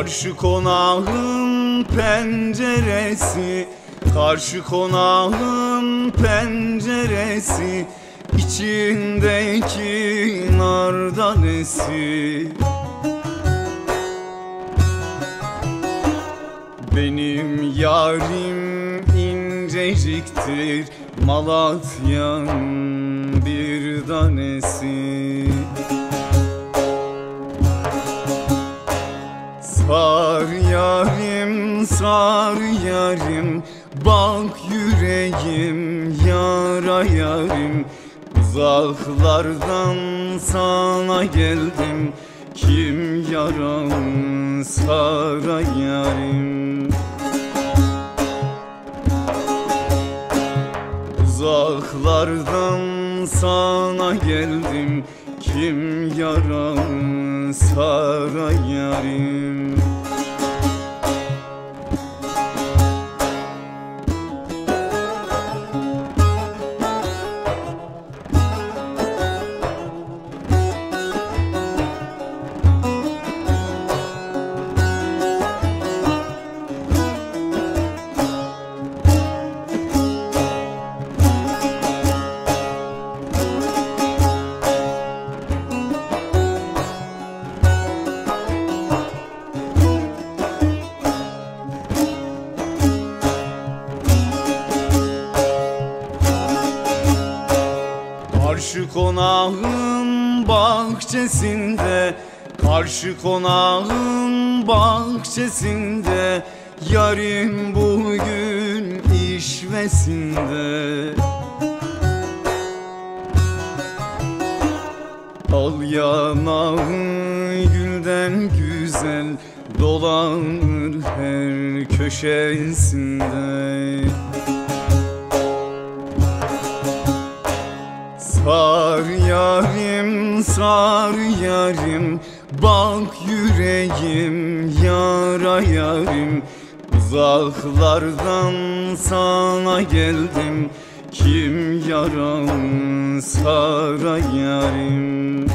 Karşı konağın penceresi, karşı konağın penceresi, İçindeki nar tanesi. Benim yarim inceciktir, Malatya'nın bir tanesi. Sar yarim, sar yarim, bak yüreğim yara yarim. Uzaklardan sana geldim, kim yaram sara yarim. Uzaklardan sana geldim, kim yaram sara yarim. Karşı konağın bahçesinde, karşı konağın bahçesinde, yarim bugün işvesinde. Al yanağı gülden güzel, dolanır her köşesinde. Sar yarim, sar yarim, bak yüreğim yara yarim. Uzaklardan sana geldim, kim yaram sara yarim.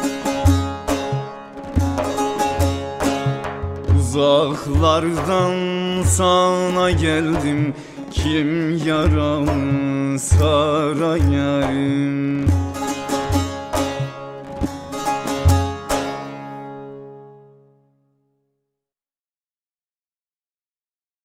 Uzaklardan sana geldim, kim yaram sara yarim.